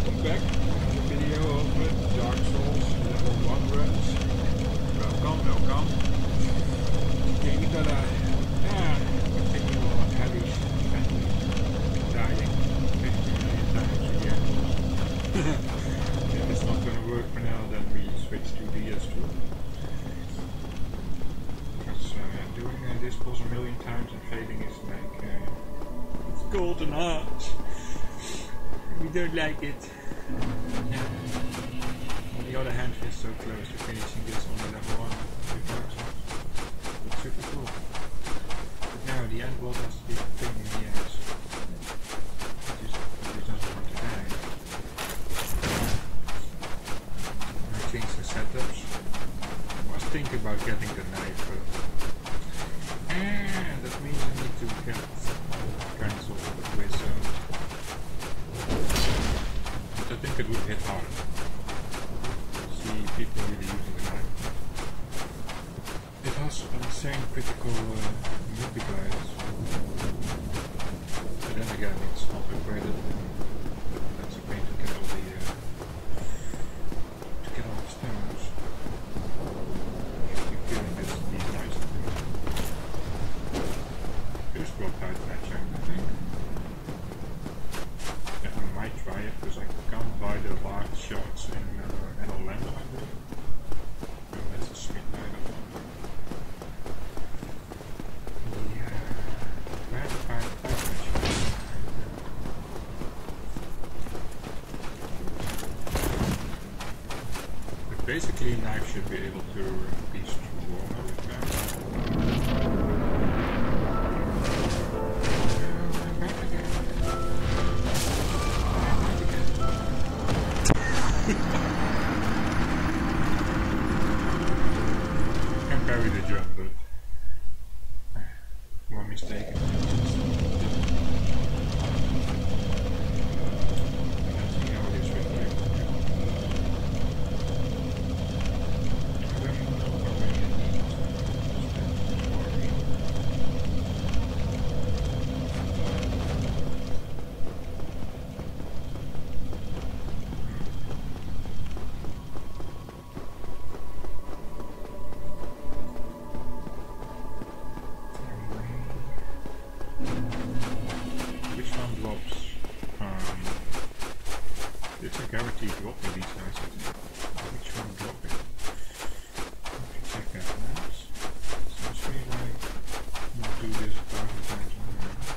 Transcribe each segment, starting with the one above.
welcome back. Another video of Dark Souls level 1 runs. Welcome. Okay, we gotta continue on Ellie's family dying 50 million times again. If it's not gonna work for now, then we switch to DS2. Because doing this boss a million times and failing is like it's golden heart. We don't like it. Yeah. On the other hand, we're so close to finishing this on the level 1 with Dark Souls. It's super cool. But now the end boss has to be a pain in the ass. It just doesn't want to die. I changed the setups. I was thinking about getting the knife, but that means I need to get cancel the wizard. I think it would hit harder. See people really using the knife. It has insane critical multipliers. But then again, it's not upgraded. That's a pain to get all the stones. You're killing these nice things. Here's World Titan matching, I think. I might try it because I can't buy the large shots in Metal Land, I believe. No, that's a sweet night of where to find Titan shots? But basically, a knife should be able to be stronger with that. Can parry the jump, but one mistake. Let's see how it is with like. I don't know how many it needs. Which one drops? It's a guaranteed drop in these guys, I think. Which one drop it? Check that maps. Seems to be like you do this 1,000 times more.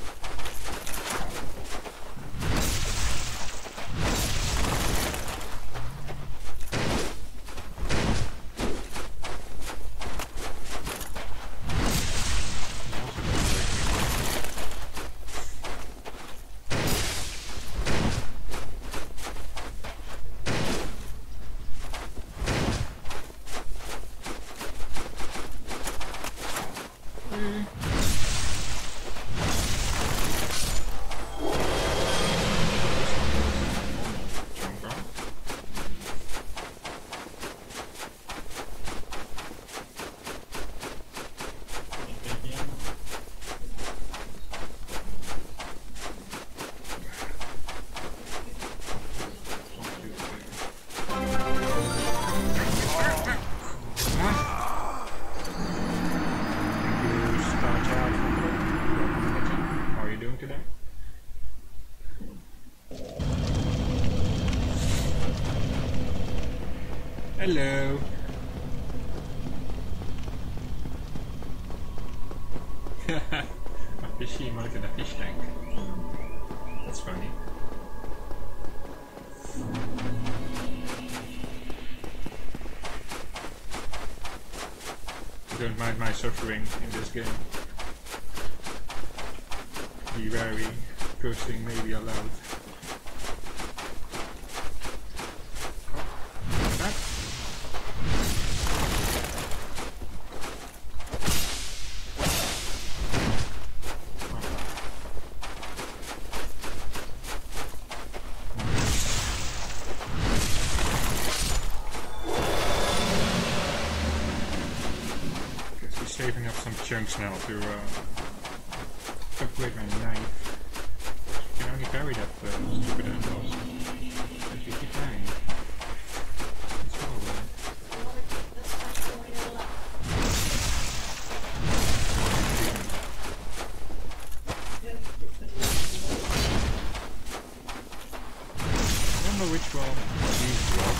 Hello. A fishy emote in a fish tank. That's funny. Don't mind my suffering in this game. Be wary, cursing may be allowed. Saving up some chunks now to upgrade my knife. You can only parry that stupid end boss. which one these drop.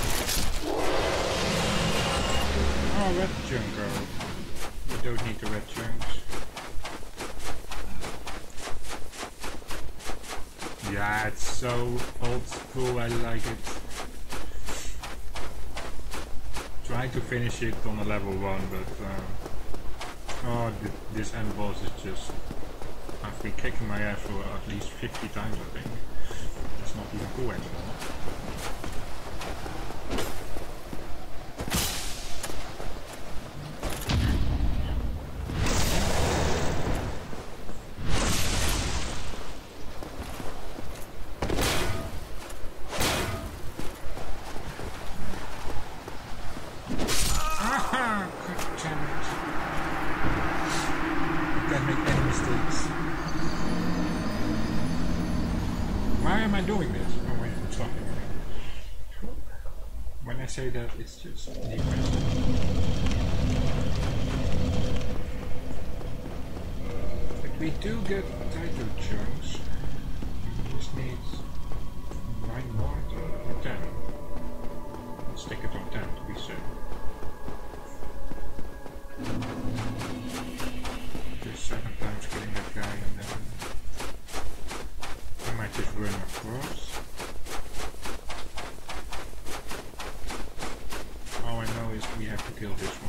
Oh, red junker. We don't need the red chunks. Yeah, it's so old school, I like it. Trying to finish it on a level 1, but this end boss is just... I've been kicking my ass for at least 50 times, I think. It's not even cool anymore. Say that it's just depressing. But we do get title chunks. We just need 9 more or 10. Let's stick it on 10 to be safe. Just 7 times killing that guy and then I might just run across. All I know is we have to kill this one.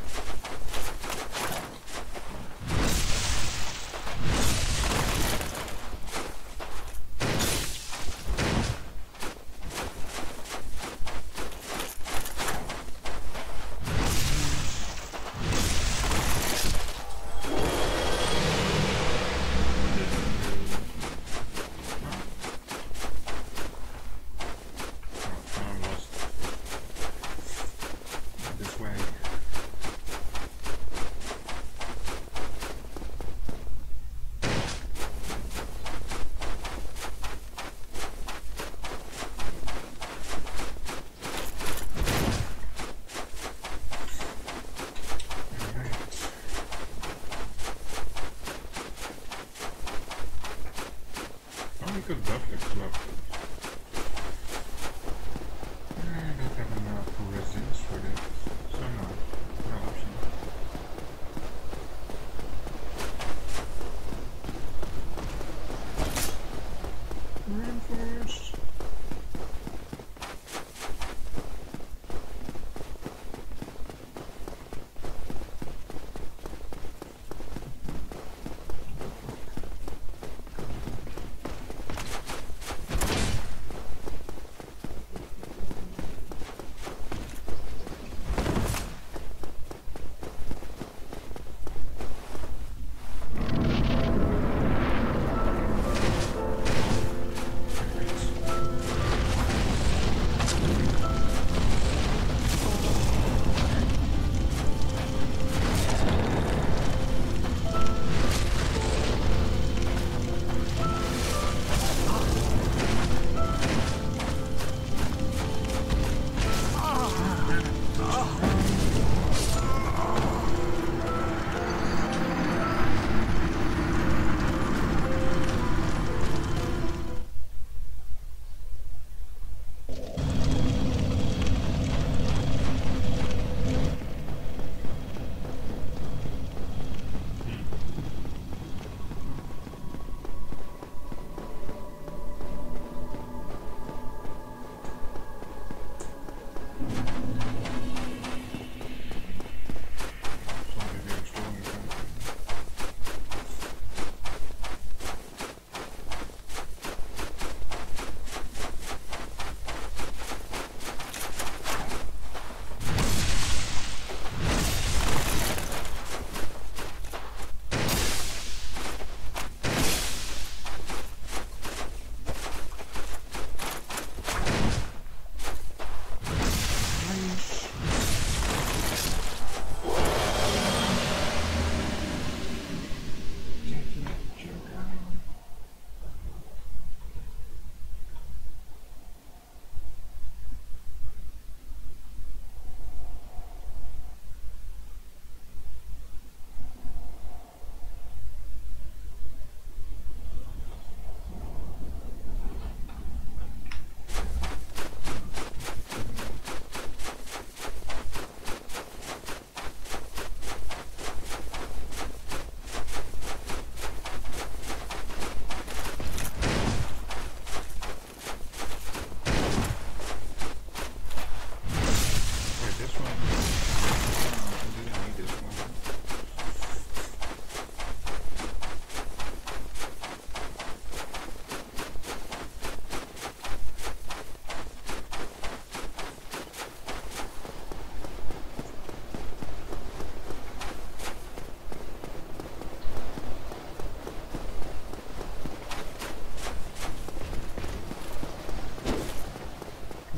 Could buff the club. I don't have enough resistance for this, so no option. Reinforce.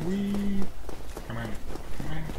Wee! Come on. Come on.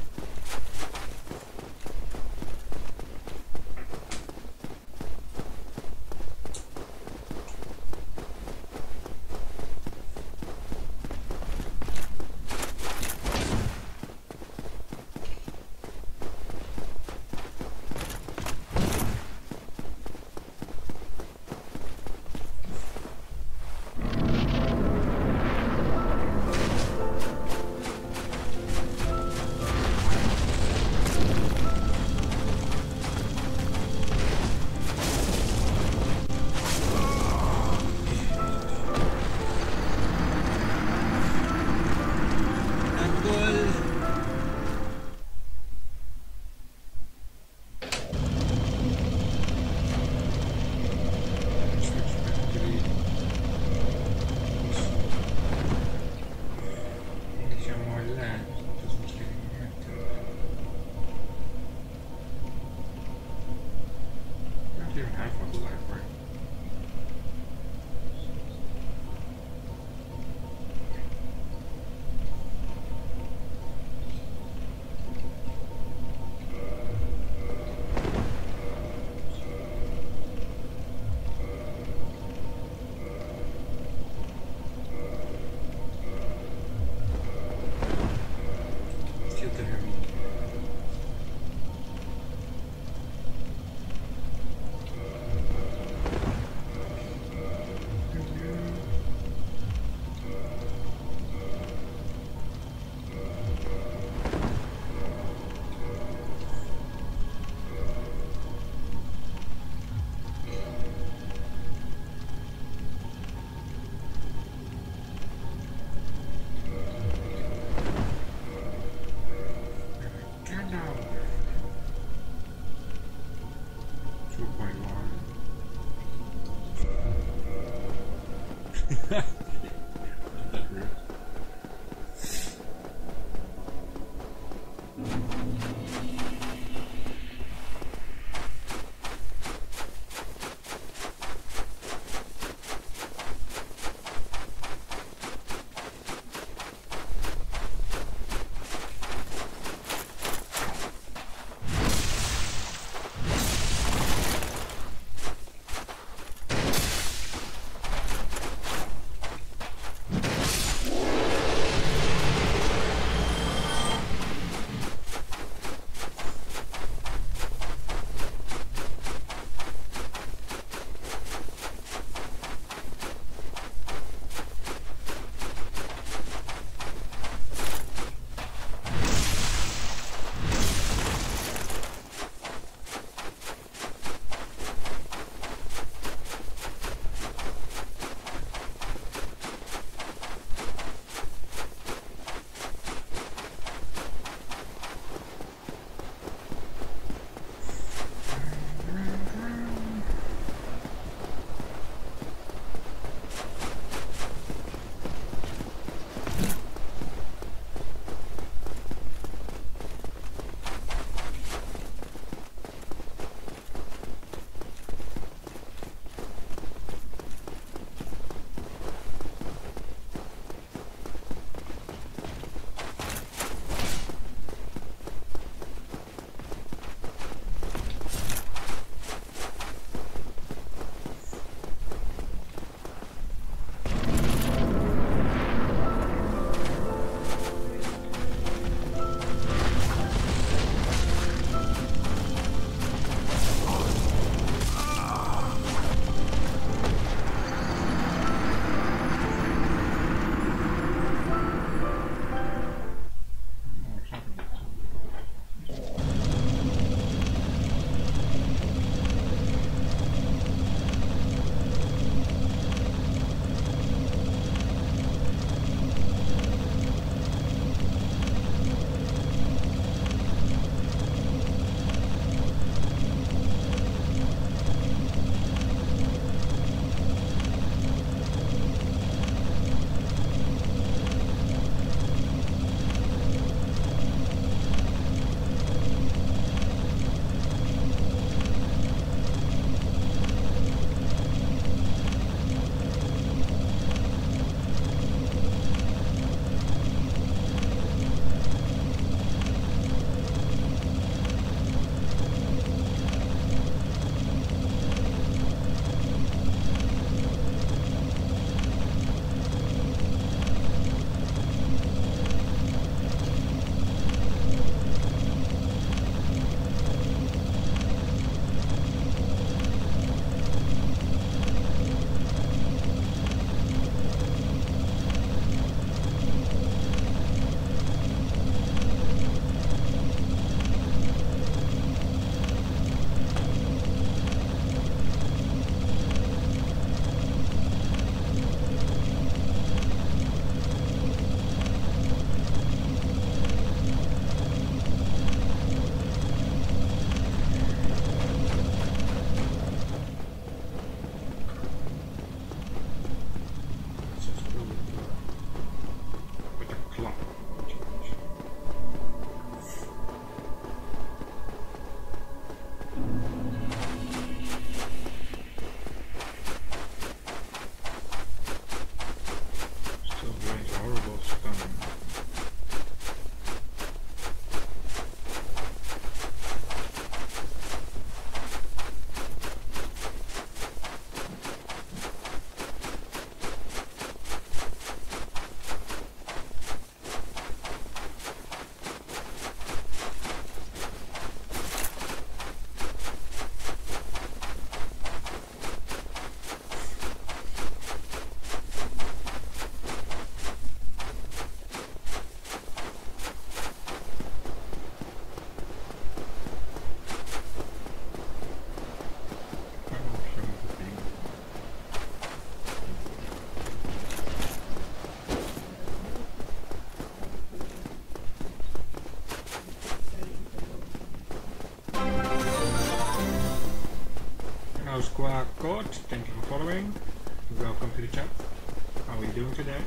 God, thank you for following. Welcome to the chat. How are you doing today?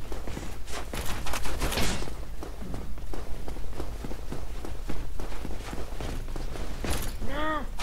No!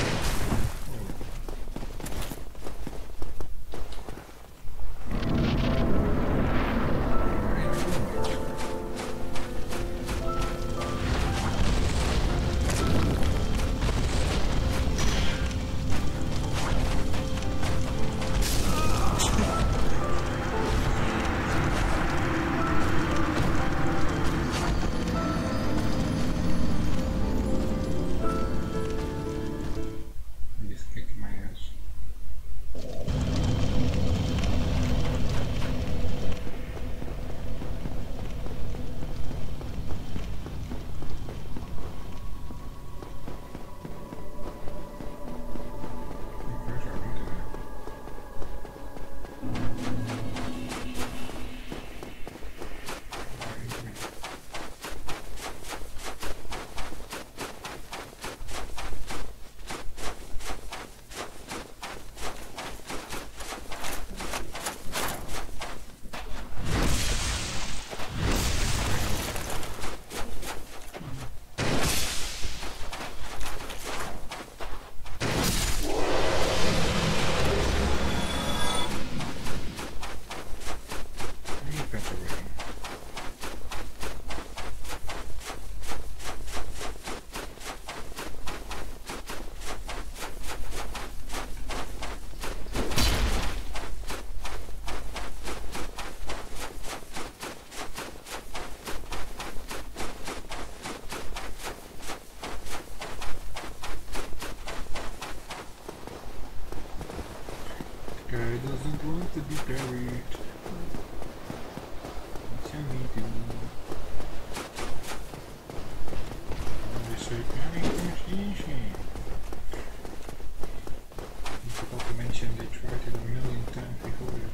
Guy doesn't want to be buried. Tell me to. They say burying is easy. I forgot to mention they tried it 1,000,000 times before it.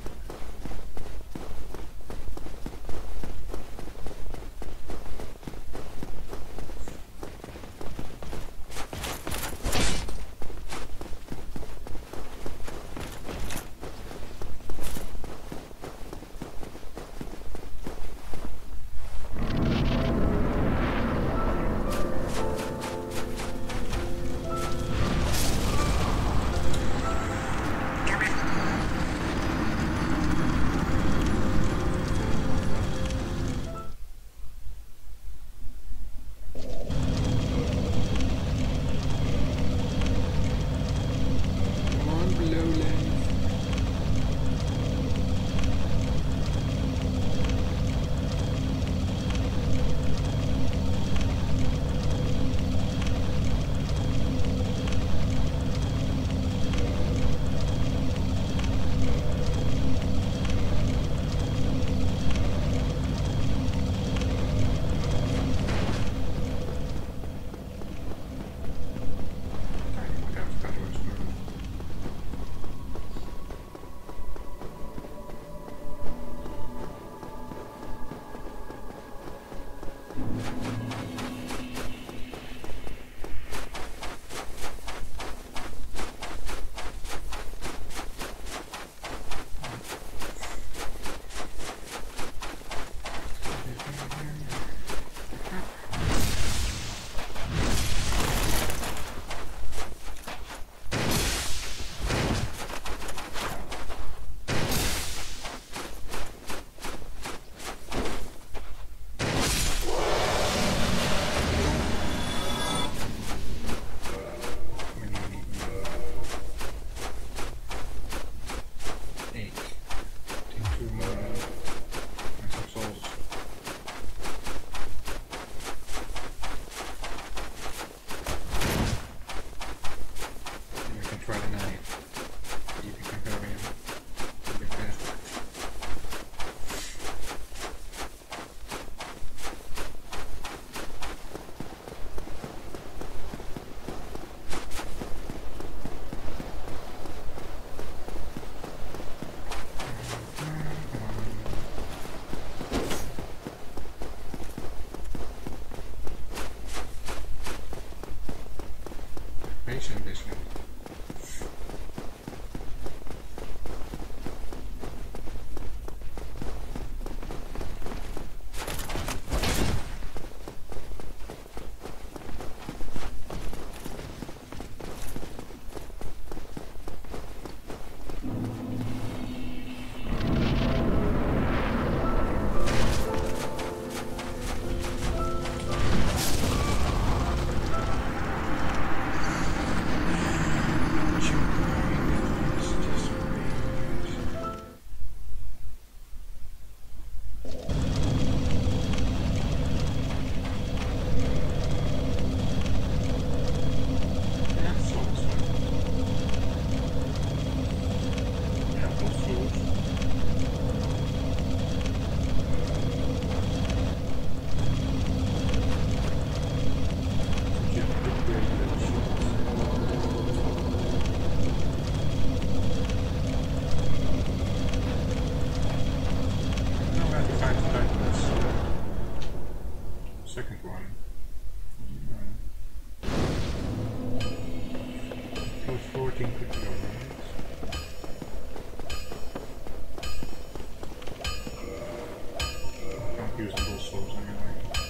puzzles anyway.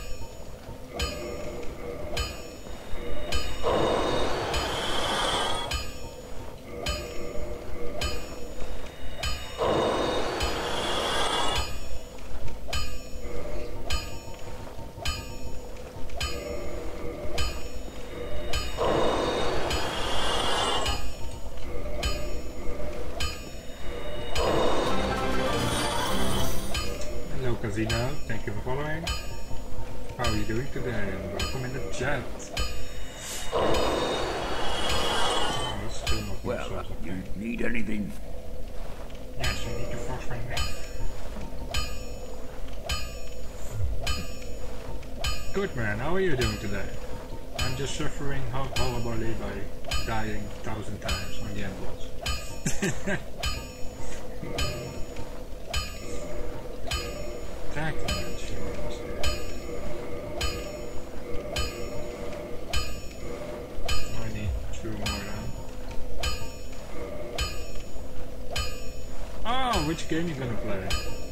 Casino, thank you for following. How are you doing today? And welcome in the chat. Oh, that's still not well, okay. You need anything? Yes, I need to force my knife. Good man, how are you doing today? I'm just suffering horribly by dying 1,000 times on the end boss. Attack damage. I need 2 more then. Oh, which game you gonna play?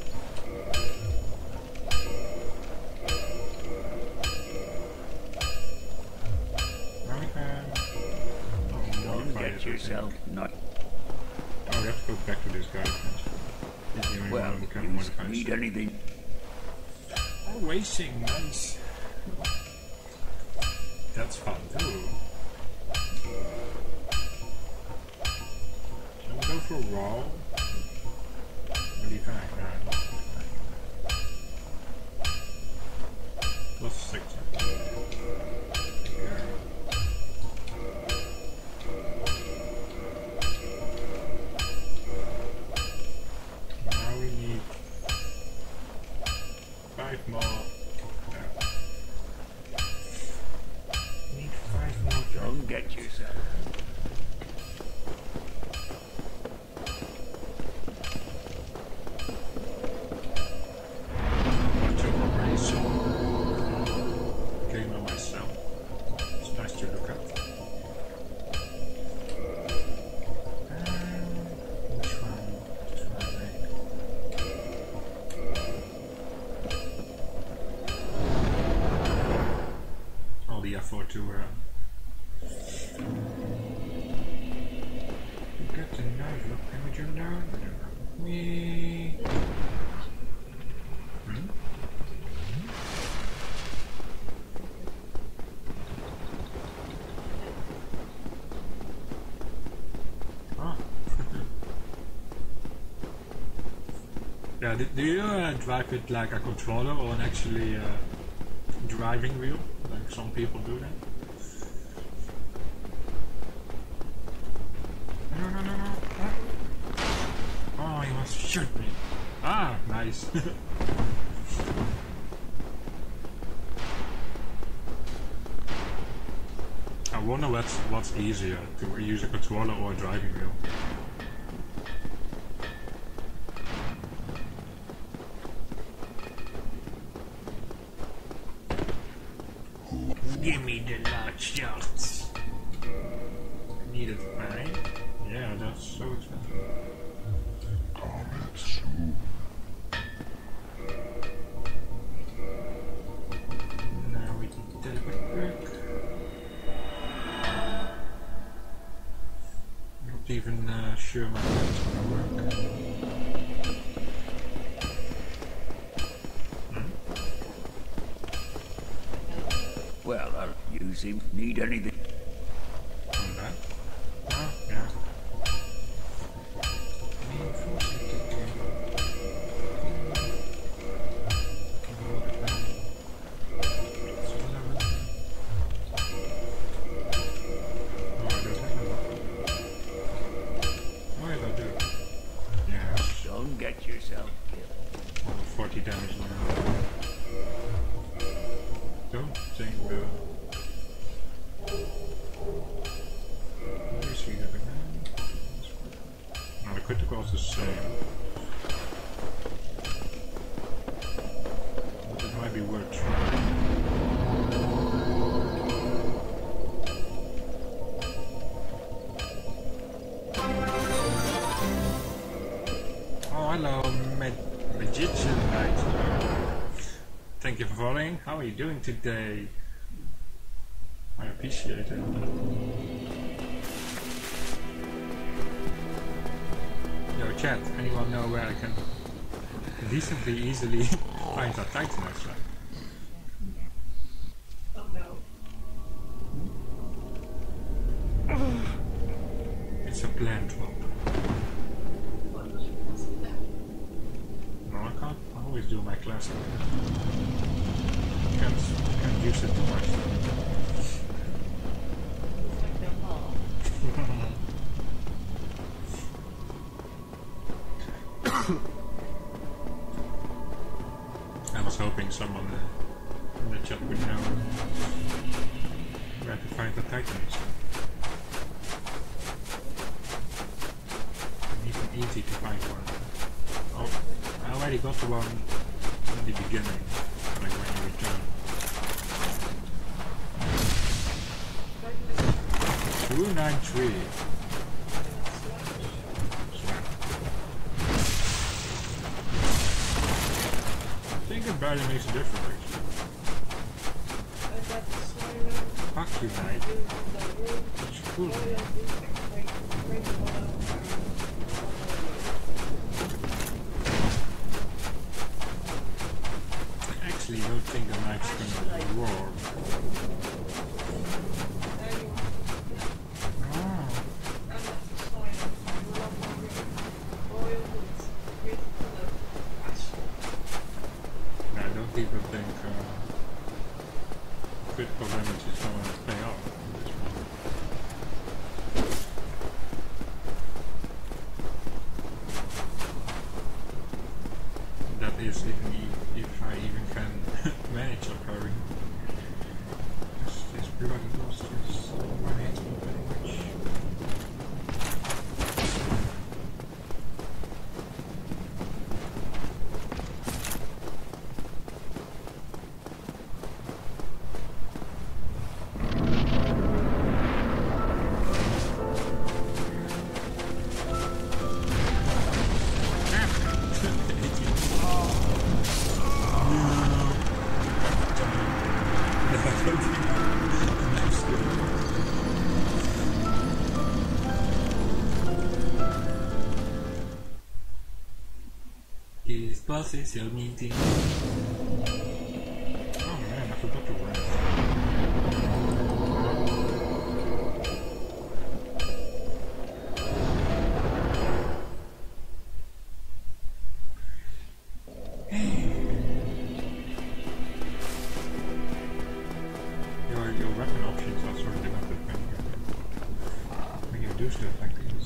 Don't get yourself not. Oh, we have to go back to this guy. He's the only Well, one who can you modify need stuff. anything? Oh, racing, nice. That's fun too. Shall we go for raw? What do you think? Plus 6. Now we need 5 more. Need 5 more. Don't get yourself. For to get the knife up. Can we jump down? Whee! Oh. Yeah, do you drive it like a controller or an actually driving wheel? Like some people do that. No, no, no, no. Ah. Oh, he wants to shoot me. Ah, nice. I wonder what's easier, to use a controller or a driving wheel. Give me the large shots. Need it, right? Yeah, that's so expensive. Now we can teleport back. Not even sure my plan's gonna work. Well, I'll use him. Need anything? On that? Oh, yeah. Don't get yourself killed. 40 damage now. Don't think let me see that again. Now the critical is the same. But it might be worth trying. Oh, hello, Magician Knight. Thank you for following. How are you doing today? I appreciate it. Yo, chat, anyone know where I can decently easily find that Titan actually? Oh no. It's a plant drop. No, I can't. I always do my classic. Can't use it too much. I was hoping someone in the chat would know where to find the Titans. Even easy to find one. Oh, I already got the one in the beginning, like when you return. 293. I think it barely makes a difference actually. Fuck you, mate. It's cool. I actually don't think the knife's gonna roar. I don't even think critical damage is going to pay off in this one. That is if I even can manage a parry. This bloody ghost is one hit me very much. His boss is your meeting. Oh man, I forgot to rest. Your weapon options are sort of limited when you do stuff like this.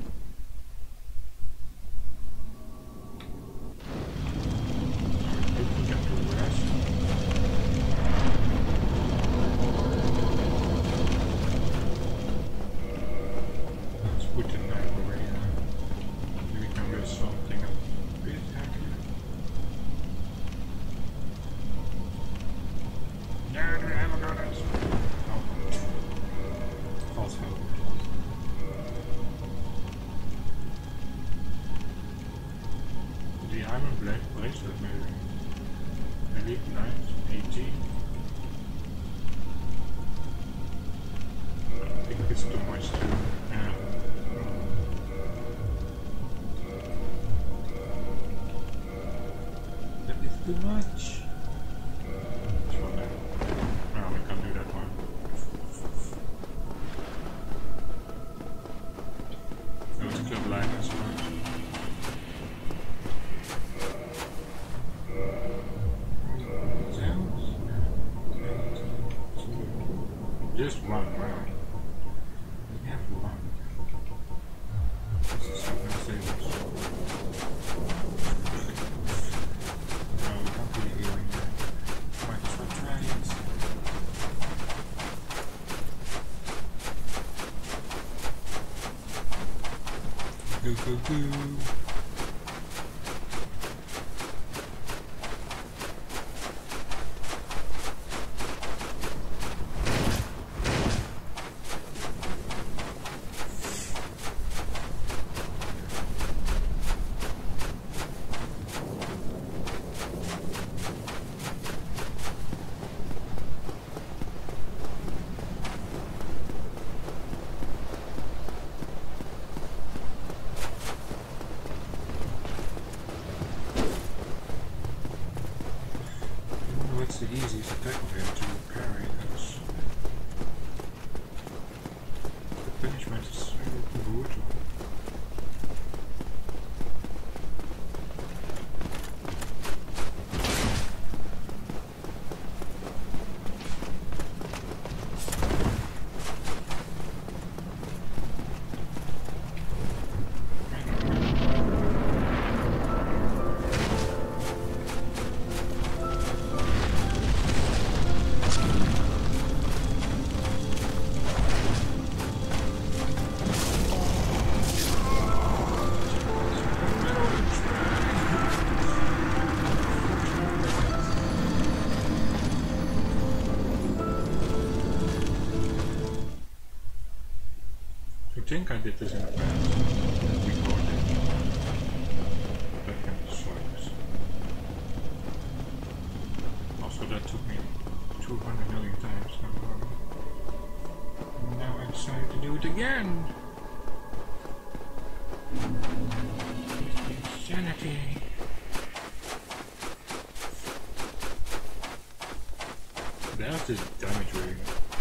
Too much. Which one then? Oh, we can't do that one. No, it's club line as well. Just one round. We have one. This is so gonna save us. Go, go, go. that's the easiest attack of him to parry, because the punishment is really brutal. I think I did this in the past, recorded, back in the slugs. Also that took me 200 million times, so now I decided to do it again! Insanity! That's just damage rating.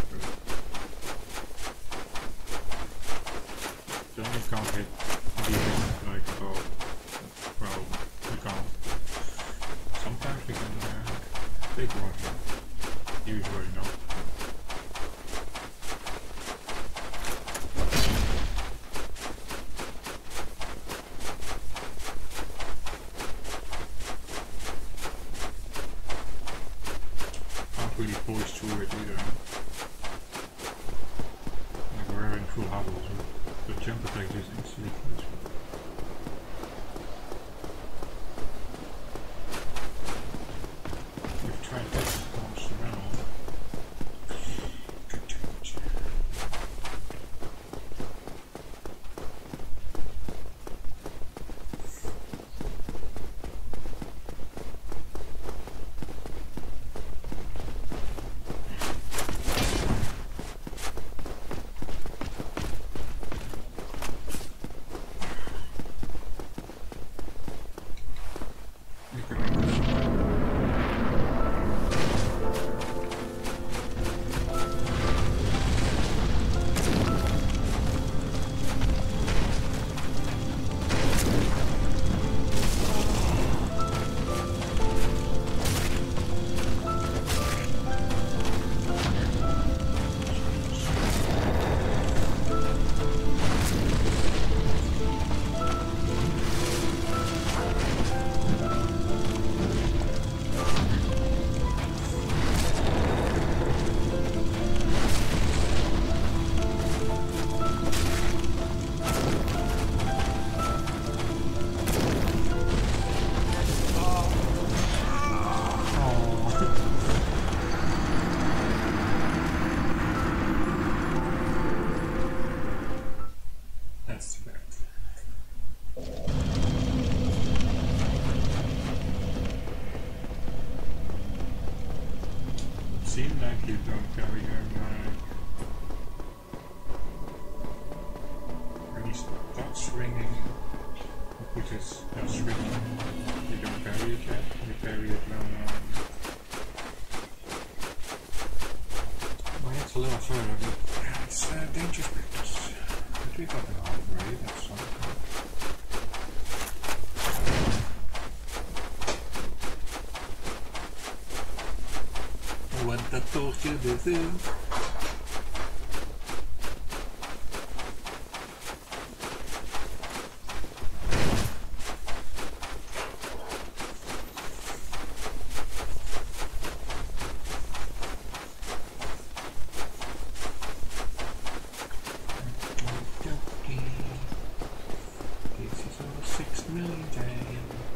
Then you can't hit demons like, oh, well, we can't. Sometimes we can take one, usually not. Can't really voice through it either. Like we're in full huddles. The jump attack is instantly close. We've tried this once around. Good damage. Seems like you don't carry him when he starts swinging, which is swinging. You don't carry it yet, you carry it when it's a little further, but yeah, it's dangerous practice. But we got an upgrade, that's something. What the bullshit is this? This is over 6 million times.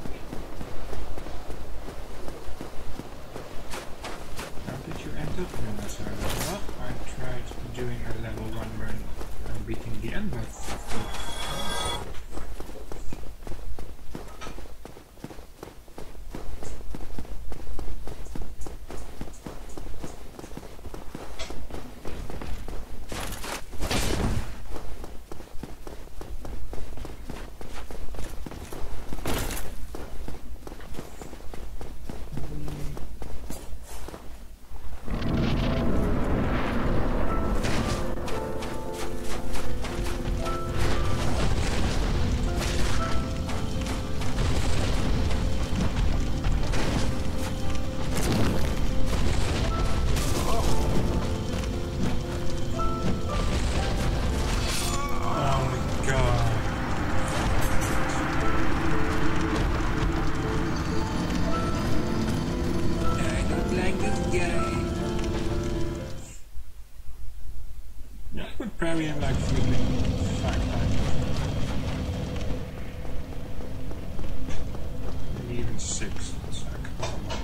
Well, I tried doing a level 1 run and beating the end boss, of course. carry him like flipping 5 times. Maybe even 6. It's like, oh my.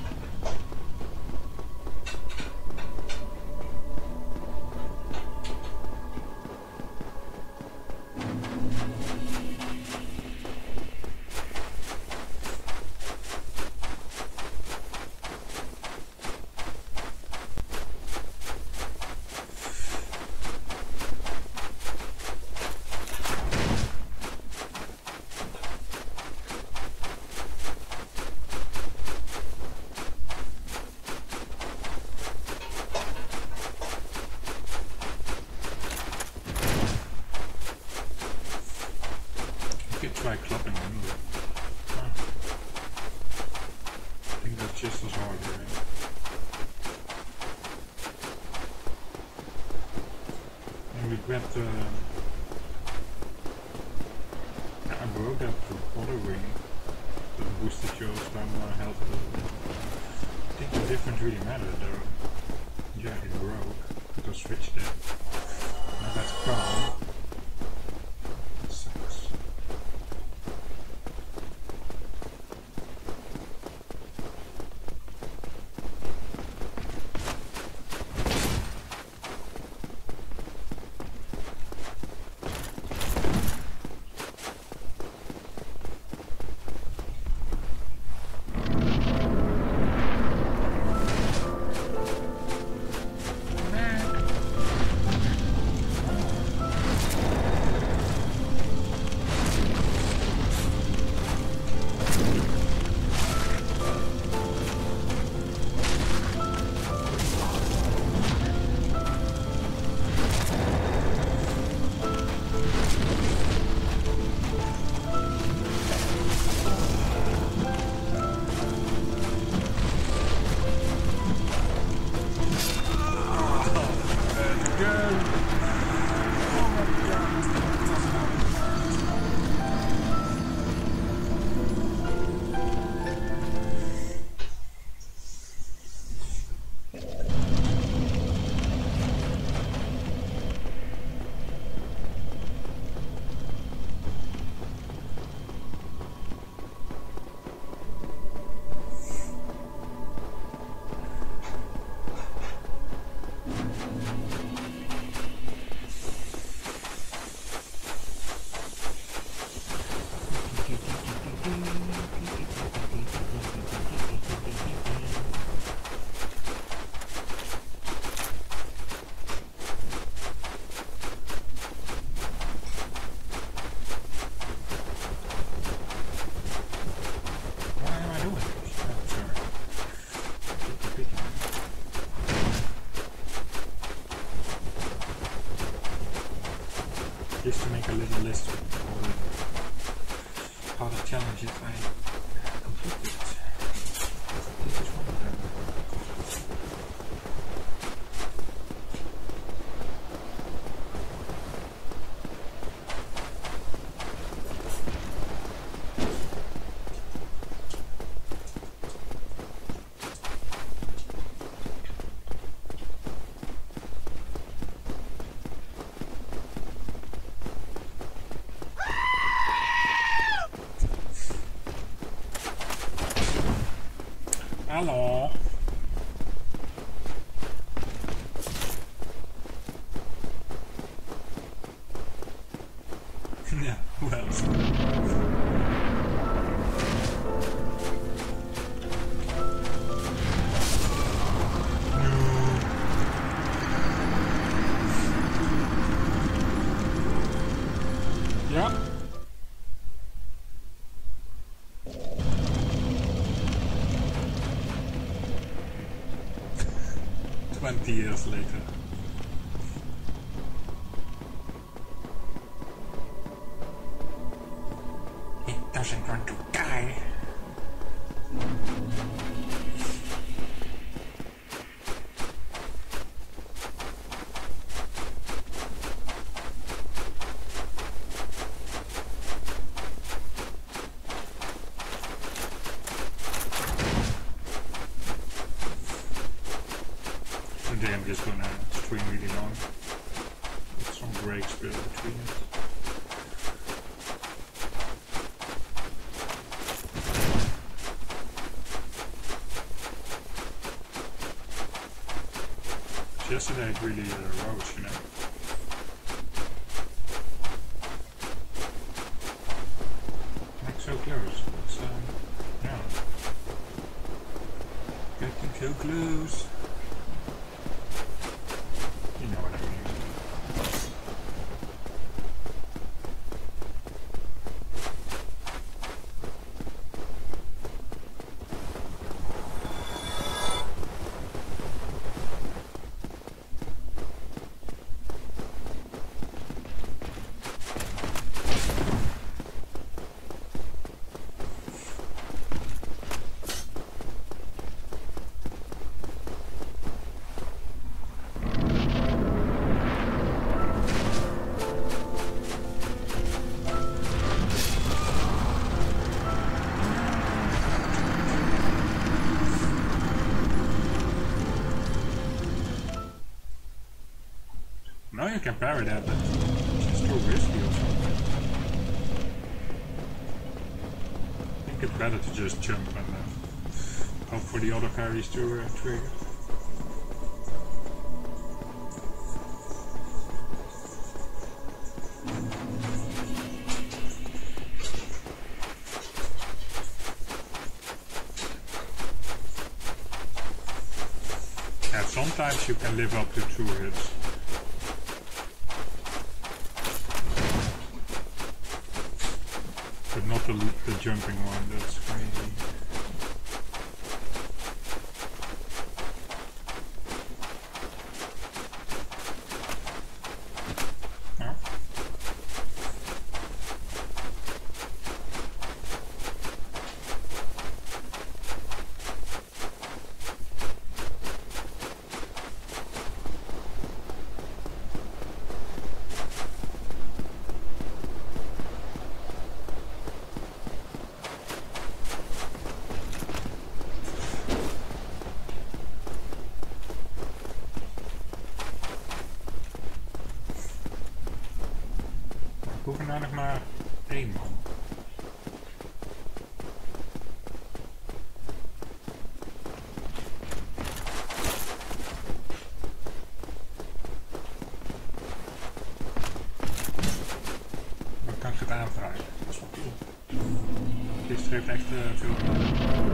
Try clubbing him, but I think that's just as hard, right? And we grabbed I broke that water ring that boosted your stamina health a little bit. I think the difference really mattered though. Yeah, it broke, but I switched it. Now that's gone. Just to make a little list of all the challenges I completed. This is one of them. Hello. Yeah, who else? No. Yep. 20 years later. He doesn't want to die. Today I'm just gonna stream really long with some breaks between it. Yesterday it really rose, you know. Like so close. It's yeah. Getting so close. You know what I mean. Now you can parry that, but it's too risky or something. I think it's better to just jump and hope for the other parries to trigger. Yeah, sometimes you can live up to 2 hits. But not the jumping one, that's crazy. Oh. Ik hoef er nou nog maar 1 man. Dan kan ik het aanvragen. Dat is wel cool. Dit heeft echt veel gedaan.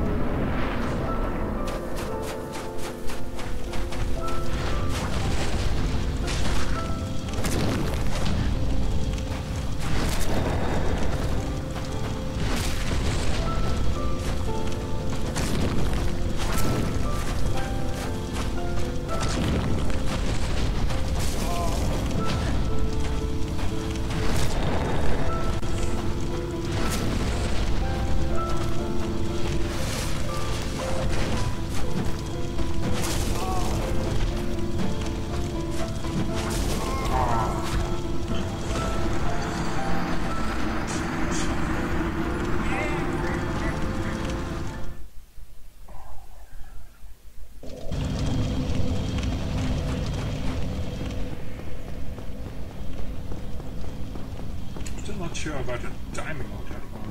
Still not sure about the timing of that one.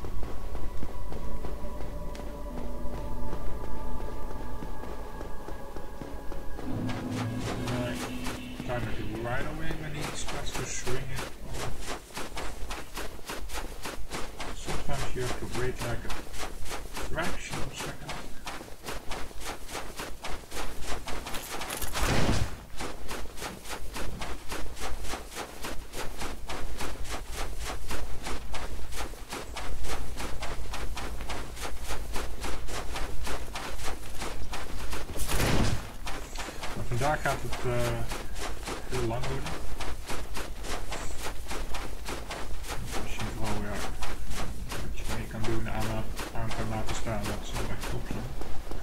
Time it right away when he starts to swing it. Sometimes you have to wait like a fraction of a second. Daar gaat het heel lang worden. Misschien vooral ja, wat je mee kan doen aan kan laten staan, dat zal echt top zijn.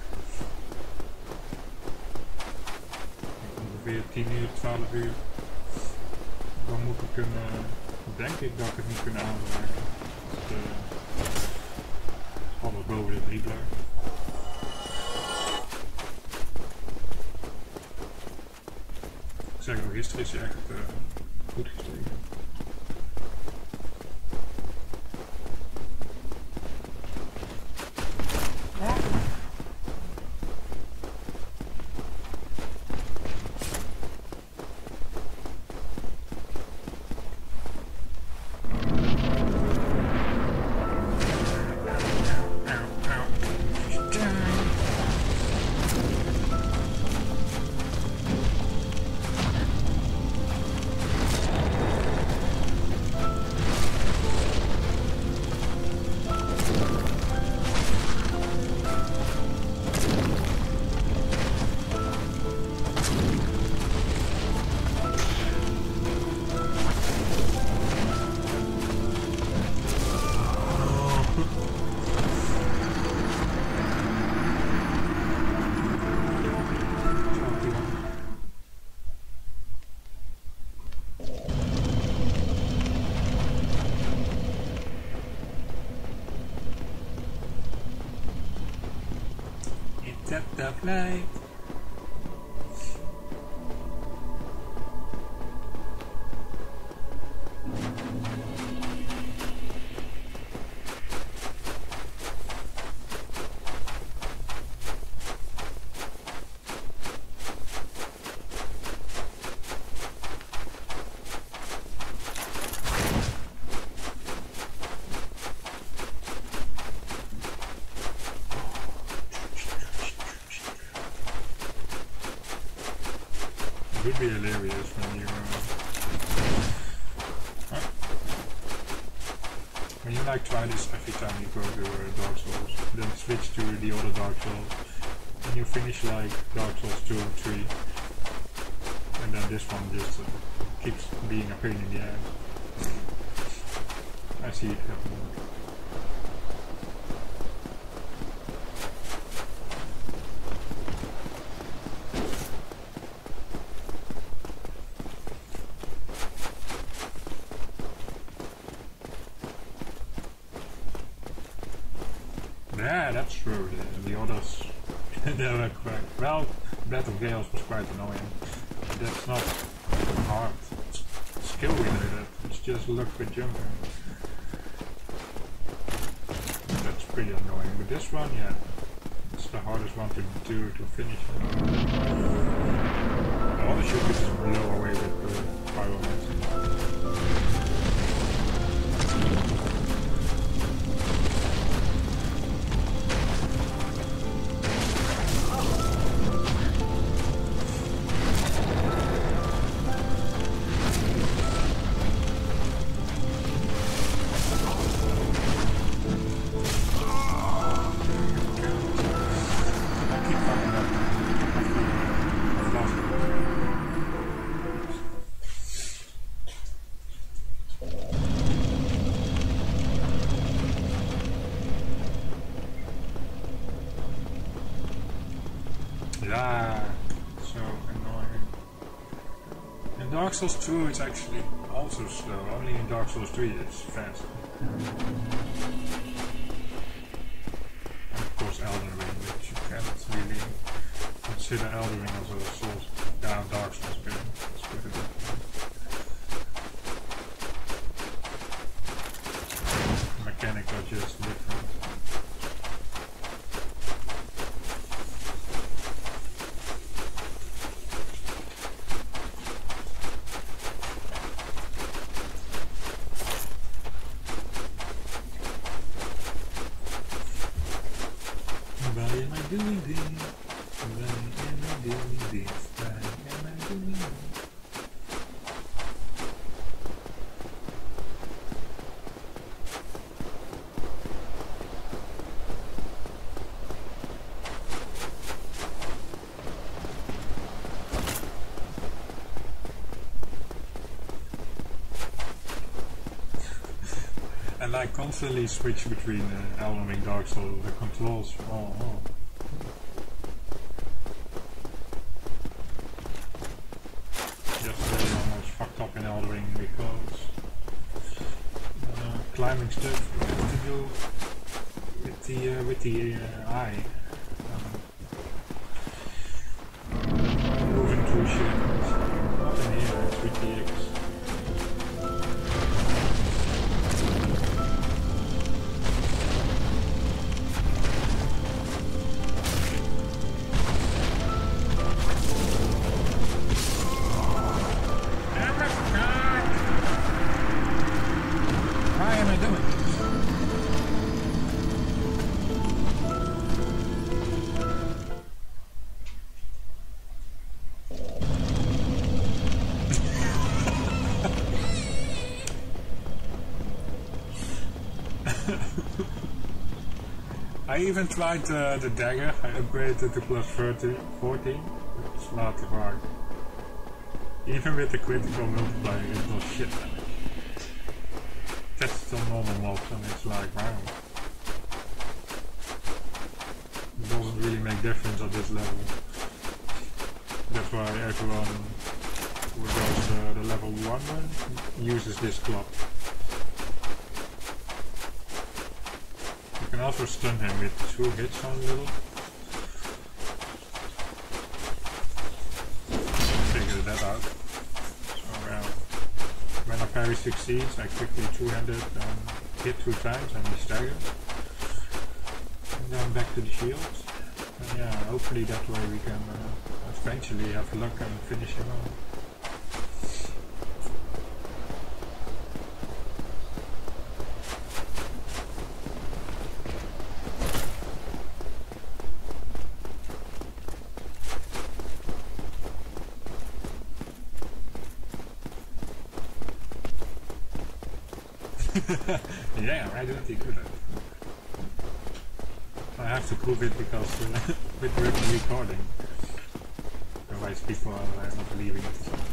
Ongeveer 10 uur, 12 uur. Dan moet ik kunnen, denk ik dat ik het niet kunnen aanraken. Alles boven de 3 blijft. Ik zeg nog, gisteren is hij echt goed gekregen. That flight. It would be hilarious when you like try this every time you go to Dark Souls, then switch to the other Dark Souls, and you finish like Dark Souls 2 or 3, and then this one just keeps being a pain in the ass. I see it happening. Yeah, that's true. The others, they were quite... Well, Breath of Chaos was quite annoying. That's not hard. It's skill related. It's just luck with jumping. That's pretty annoying. But this one, yeah, it's the hardest one to do to finish. The other should just blow away with the pyromancy. Yeah, so annoying. In Dark Souls 2 it's actually also slow, only in Dark Souls 3 it's fast. And of course Elden Ring, which you can't really consider Elden Ring as a Souls, Dark Souls game. It's pretty good. Mechanics are just different. Why am I doing this? Why am I doing this? Why am I doing this? And I constantly switch between Elden Ring, Dark Souls, the controls. Oh. Yesterday I almost fucked up in Elden Ring because climbing stuff you have to do with the eye. Moving through shit. Not in here, it's with the X. I even tried the dagger. I upgraded it to plus 14. It's not hard. Even with the critical multiplier, it was shit damage. Test on normal mobs and it's like, wow. It doesn't really make difference at this level. That's why everyone who does the level 1 run uses this club. You can also stun him with 2 hits on little. Figure that out. So when a parry succeeds, I quickly 2-handed and hit 2 times and he staggers. And then back to the shields. And yeah, hopefully that way we can eventually have luck and finish him off. Yeah, I don't think that. I have to prove it because with the recording. Otherwise people are not believing it or something.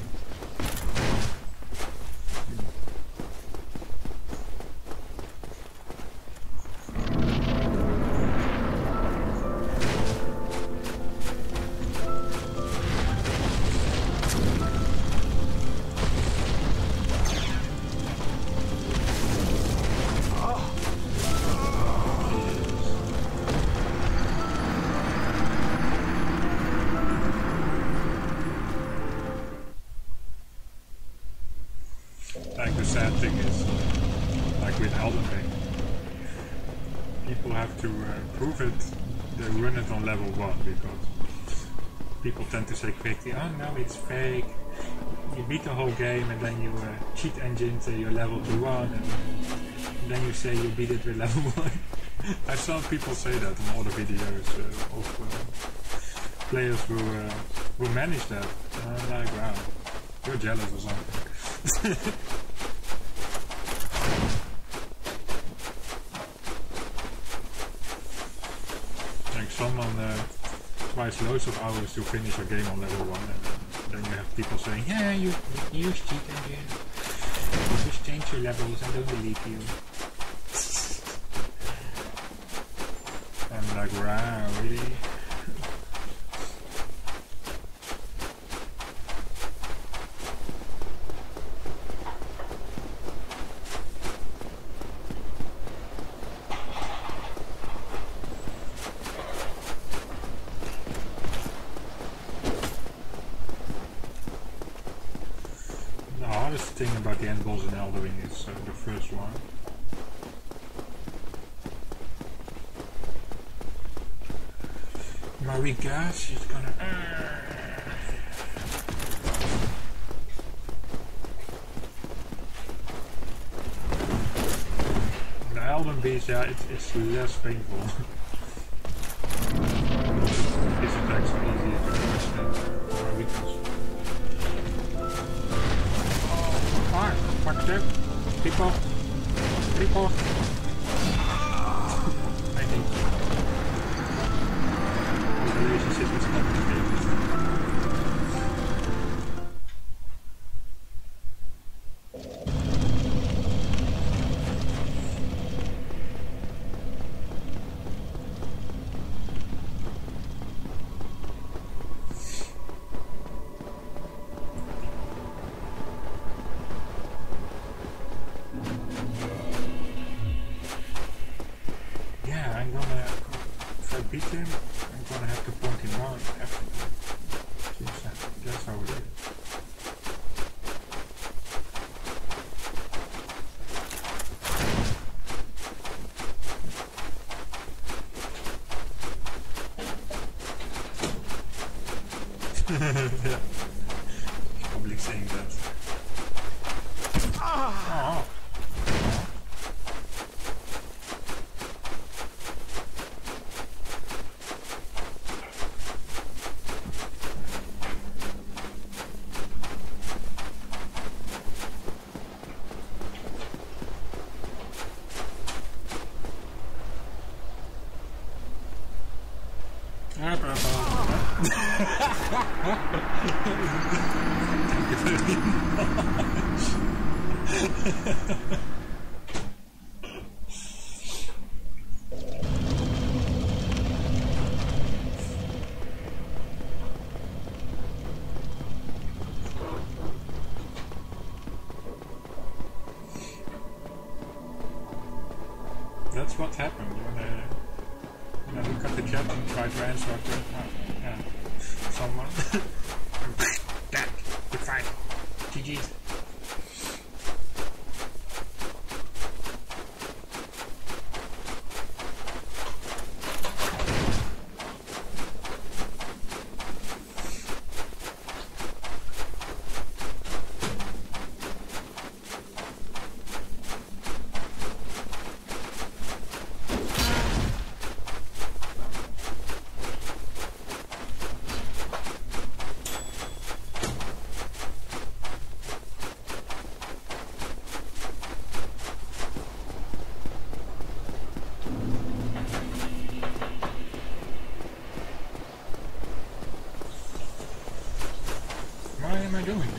Like the sad thing is, like with Elden Ring, people have to prove it, they run it on level 1 because people tend to say quickly, oh no, it's fake, you beat the whole game and then you cheat engine to your level to 1 and then you say you beat it with level 1. I saw people say that in all the videos of players who manage that, and I'm like, wow, you're jealous or something. Like someone tries loads of hours to finish a game on level 1 and then you have people saying, yeah, you use cheat engine, you just change your levels, I don't believe you. I'm like, wow, really? The hardest thing about the end boss in Elden Ring is the first one. Marika, she's gonna... The Elden Beast, yeah, it's less painful. His attacks are easier to understand Marikas. Alright, watch that. People. I think the relationship is complicated. If I beat him, I'm gonna have to point him out after. That's how it is. Yeah. He's probably saying that. Oh. Thank you very much. That's what happened when I look at the chat and try to answer someone. That, good fight. GG's. Why am I doing this?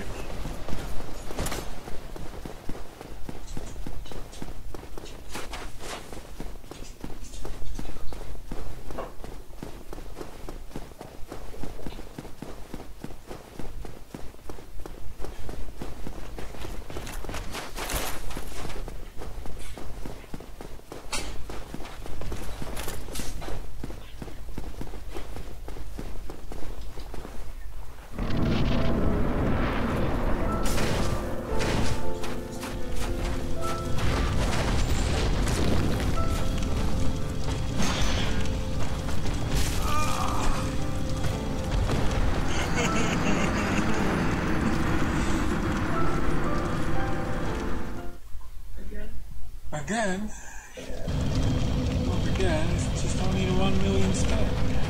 Again? Not again, it's just only the 1 million step.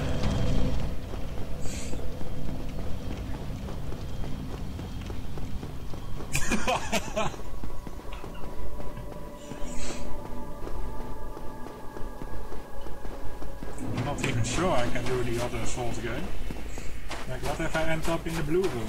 I'm not even sure I can do the other assault again. Like, what if I end up in the blue room?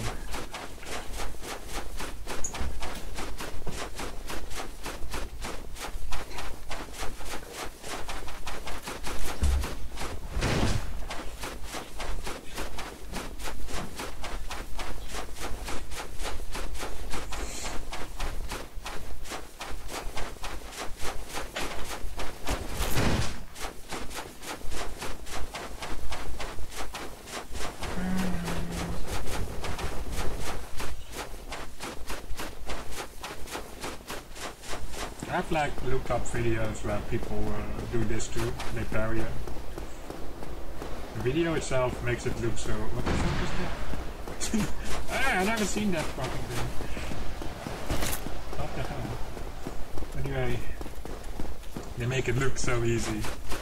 I've like looked up videos where people do this too, they parry it. The video itself makes it look so... What the fuck is that? I've never seen that fucking thing. What the hell? Anyway, they make it look so easy.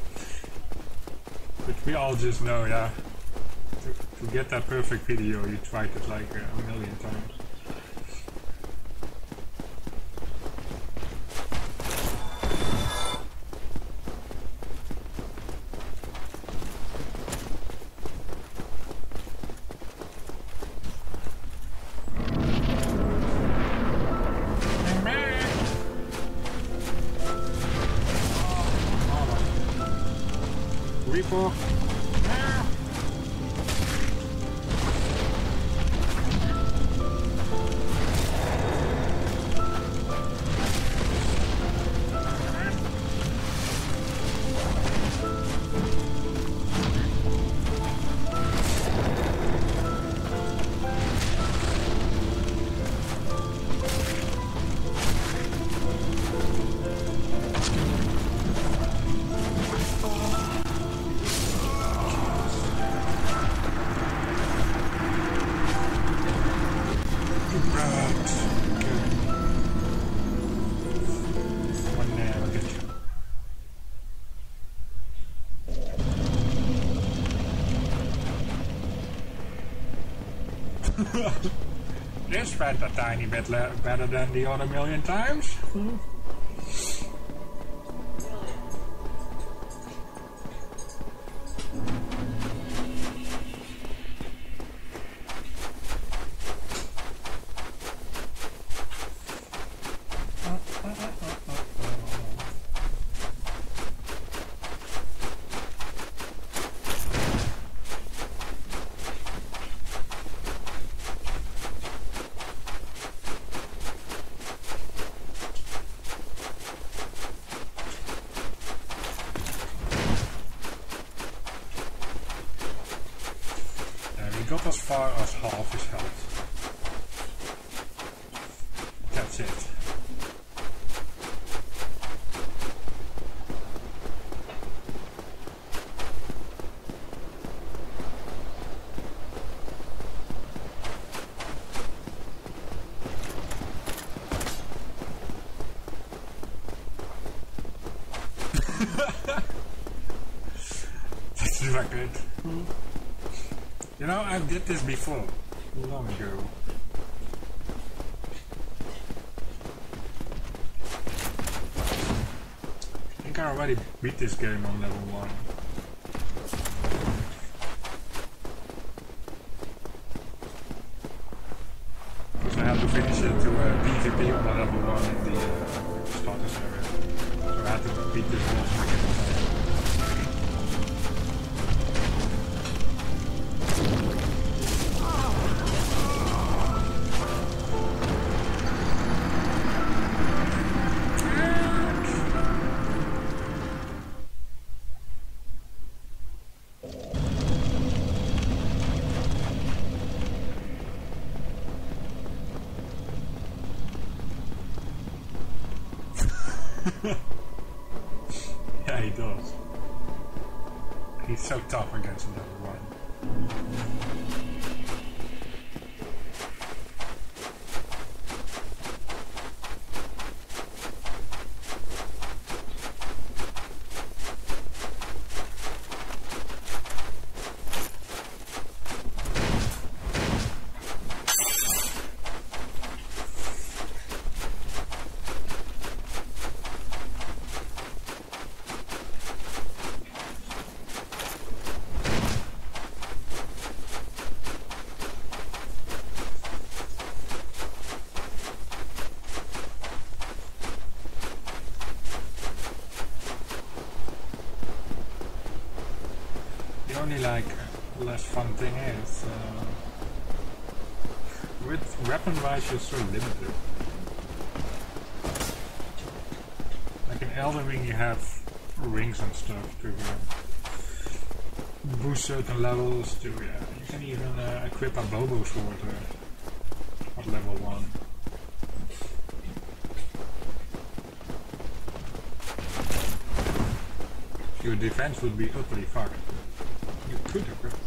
But we all just know, yeah, to get that perfect video you tried it like a million times. Reaper. This went a tiny bit better than the other million times. got as far as half his health. That's it. That's the record. You know, I did this before, long ago. I think I already beat this game on level 1. Because I had to finish it to PvP on level 1 in the starters area. So I had to beat this boss again. Yeah, he does. He's so tough against level 1. The only like less fun thing is with weapon wise you're so limited. Like in Elden Ring you have rings and stuff to boost certain levels to you can even equip a Bobo sword at level 1. Your defense would be utterly fucked. You could equip it.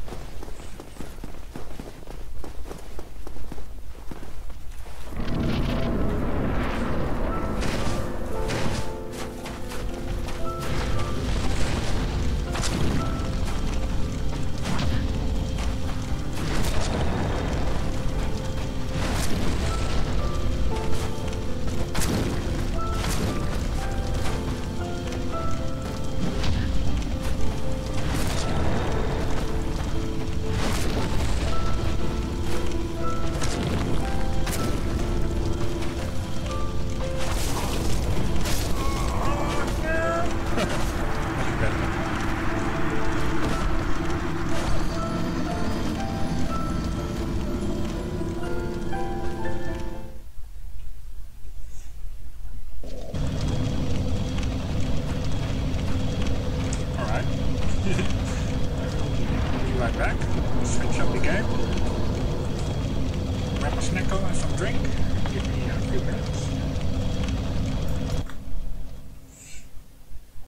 Back, switch up the game, grab a snack and some drink, give me a few minutes.